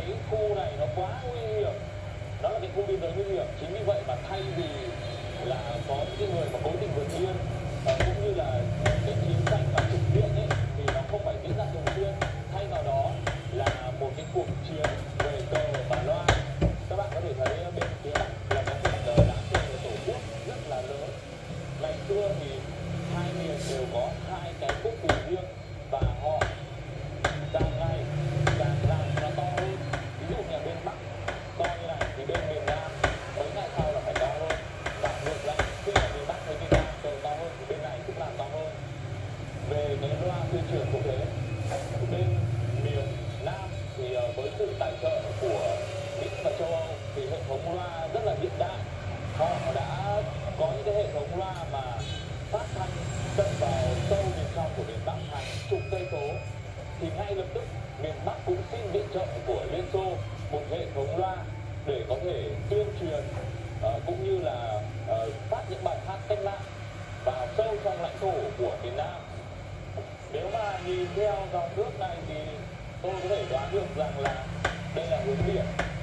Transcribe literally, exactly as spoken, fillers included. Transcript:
cái khu này nó quá nguy hiểm, nó là cái khu biên giới nguy hiểm. Chính vì vậy mà thay vì là có những cái người mà cố tình vượt biên và cũng như là cái chiến tranh và trực diện ấy, thì nó không phải diễn ra thường xuyên. Thay vào đó là một cái cuộc chiến về cờ và loa. Các bạn có thể thấy bên phía bắc là có một lá cờ tổ quốc rất là lớn. Ngày xưa thì hai miền đều có hai cái quốc kỳ riêng và họ càng ngày càng làm nó to hơn. Ví dụ như bên bắc to như này thì bên miền nam mấy ngày sau là phải to hơn, và ngược lại khi mà miền bắc với miền nam cờ to hơn thì bên này cũng làm to hơn. Về cái loa tuyên truyền cũng thế, bên miền nam thì với sự tài trợ của Mỹ và châu Âu thì hệ thống loa rất là hiện đại. Họ đã có những cái hệ thống loa mà phát thanh tận vào sâu miền trong của miền Bắc hàng chục cây số, thì ngay lập tức miền Bắc cũng xin viện trợ của Liên Xô một hệ thống loa để có thể tuyên truyền uh, cũng như là uh, phát những bài hát cách mạng vào sâu trong lãnh thổ của miền Nam. Nếu mà nhìn theo dòng nước này thì tôi có thể đoán được rằng là đây là hướng biển.